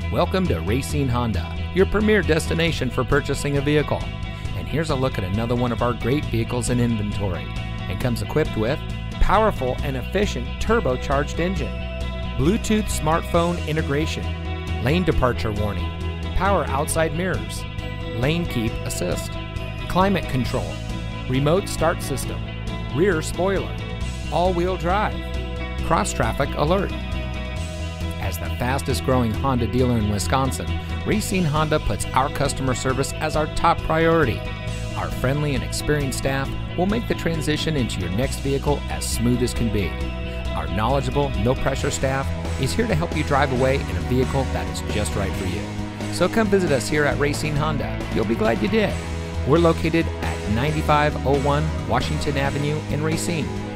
Welcome to Racine Honda, your premier destination for purchasing a vehicle. And here's a look at another one of our great vehicles in inventory, and comes equipped with powerful and efficient turbocharged engine, Bluetooth smartphone integration, lane departure warning, power outside mirrors, lane keep assist, climate control, remote start system, rear spoiler, all-wheel drive, cross-traffic alert. As the fastest growing Honda dealer in Wisconsin, Racine Honda puts our customer service as our top priority. Our friendly and experienced staff will make the transition into your next vehicle as smooth as can be. Our knowledgeable, no-pressure staff is here to help you drive away in a vehicle that is just right for you. So come visit us here at Racine Honda. You'll be glad you did. We're located at 9501 Washington Avenue in Racine.